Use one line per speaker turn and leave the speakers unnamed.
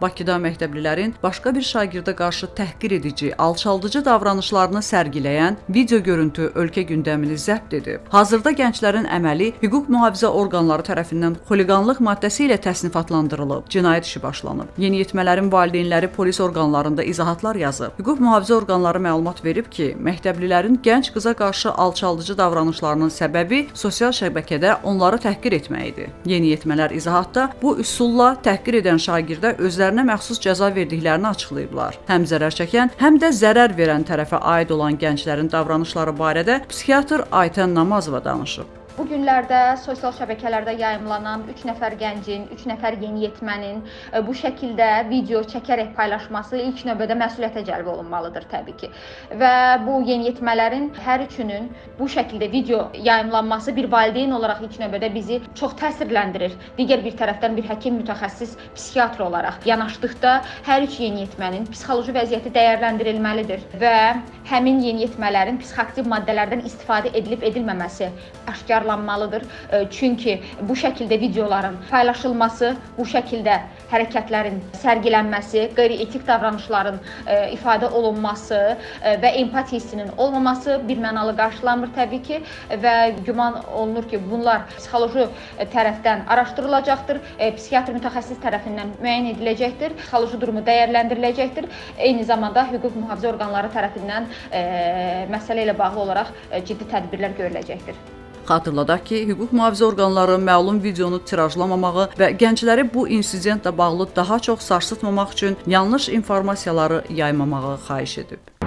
Bakıda məktəblilərin başqa bir şagirdə qarşı təhqir edici, alçaldıcı davranışlarını sərgiləyən video görüntü ölkə gündəmini zəbt edib. Hazırda gənclərin əməli hüquq mühafizə orqanları tərəfindən xuliqanlıq maddəsi ilə təsnifatlandırılıb, cinayət işi başlanıb. Yeniyetmələrin valideynləri polis orqanlarında izahatlar yazıb. Hüquq mühafizə orqanları məlumat verib ki, məktəblilərin gənc qıza qarşı alçaldıcı davranışlarının səbəbi sosial şəbəkədə onları təhqir etməyidir. Yeniyetmələr izahatda bu üsulla təhqir edən şagirdə özlərinə məxsus cəza verdiklərini açıqlayıblar. Həm zərər çəkən, həm də zərər verən tərəfə aid olan gənclərin davranışları barədə psixiatr Aytən Namazova danışıb.
Bu günlərdə sosial şəbəkələrdə yayımlanan 3 nəfər gəncin, 3 nəfər yeniyetmənin bu şəkildə video çəkərək paylaşması ilk növbədə məsuliyyətə cəlb olunmalıdır təbii ki. Və bu yeniyetmələrin hər üçünün bu şəkildə video yayımlanması bir valideyn olaraq ilk növbədə bizi çox təsirləndirir. Digər bir tərəfdən bir həkim mütəxəssis psixiatr olaraq yanaşdıqda hər üç yeniyetmənin psixoloji vəziyyəti dəyərləndirilməlidir və həmin yeniyetmələrin psixoaktiv maddələrdən istifadə edilib-edilməməsi aşkarlanmalıdır. Çünki bu şəkildə videoların paylaşılması, bu şəkildə hərəkətlərin sərgilənməsi, qeyri-etik davranışların ifadə olunması və empati hissinin olmaması birmənalı qarşılanmır təbii ki və güman olunur ki, bunlar psixoloji tərəfdən araşdırılacaqdır, psixiatr mütəxəssis tərəfindən müəyyən ediləcəkdir, psixoloji durumu dəyərləndiriləcəkdir. Eyni zamanda hüquq mühafizə orqanları tərəfindən məsələ ilə bağlı olaraq ciddi tədbirlər görüləcəkdir.
Xatırladaq ki, hüquq mühafizə orqanları məlum videonu tirajlamamağı və gəncləri bu insidentlə bağlı daha çox sarsıtmamaq üçün yanlış informasiyaları yaymamağı xahiş edib.